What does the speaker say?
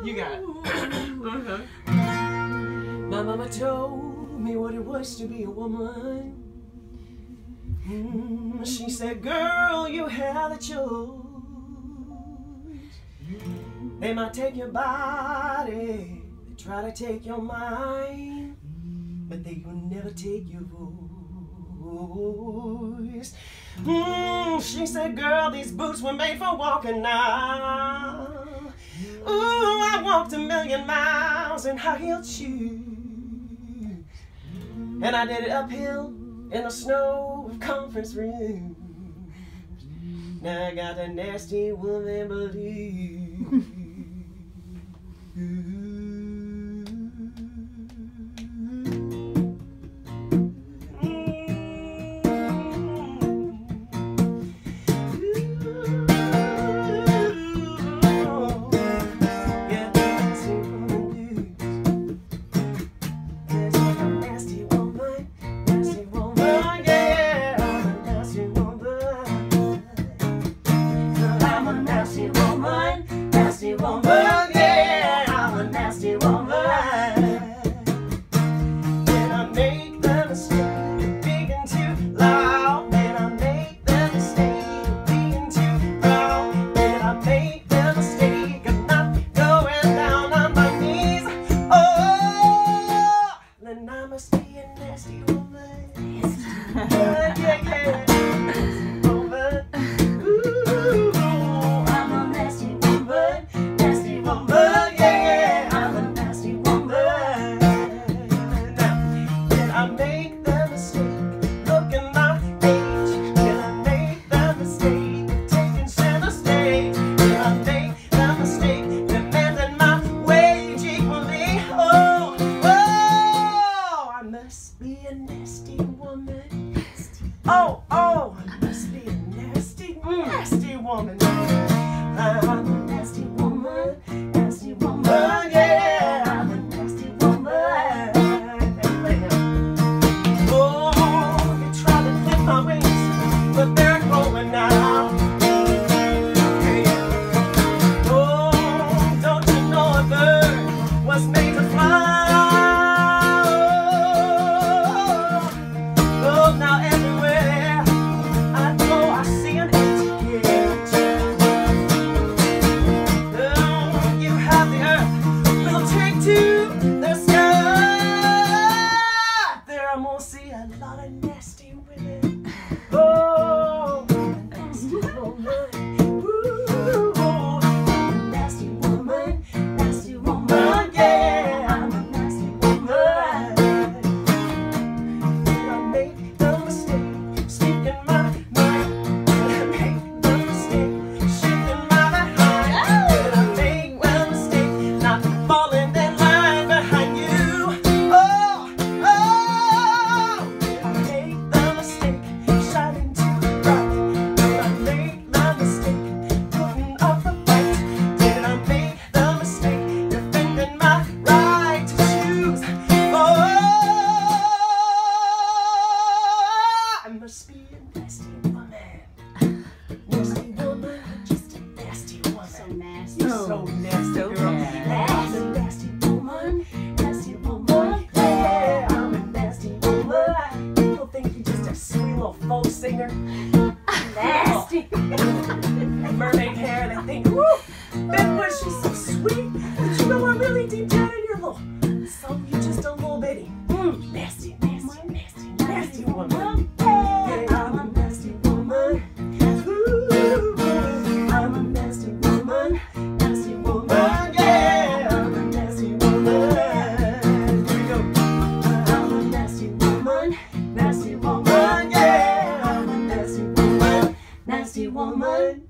You got it. My mama told me what it was to be a woman. She said, girl, you have a choice. They might take your body, they try to take your mind, but they will never take your voice. She said, girl, these boots were made for walking now. Ooh, I walked 1,000,000 miles in high-heeled shoes, and I did it uphill in the snow of conference rooms. Now I got a nasty woman blues. Oh, I must be a nasty, nasty woman. I'm a nasty woman, yeah, I'm a nasty woman. Oh, you try to clip my wings, but they're growing now. Oh, don't you know a bird was made to fly? Oh, now everywhere I go, I see an empty cage. Oh, you have the earth, we'll take to the sky. There I'm gonna see a lot of nasty women. Oh, a nasty woman. Ooh, I'm a nasty woman, yeah, I'm a nasty woman. Did I make the mistake speaking my mind? Did I make the mistake shaking my behind? Did I make the mistake not falling in line behind you? Oh, did I make the mistake shining too bright? Did I make the mistake putting up the fight? Did I make the mistake defending my right to choose? Oh, I must be a nasty woman. Nasty woman, just a nasty woman. So nasty. You're so nasty, So girl. nasty. I'm a nasty woman, yeah, I'm a nasty woman. People think you're just a sweet little folk singer. Nasty. Mermaid hair, they think, woo, Beth Wood, she's so sweet. But you know what, really deep down in your little soul, you're just a little bitty. Nasty, nasty, nasty, nasty woman. Yeah, I'm a nasty woman. Ooh, I'm a nasty woman, yeah, I'm a nasty woman. Here we go. I'm a nasty woman, yeah, I'm a nasty woman.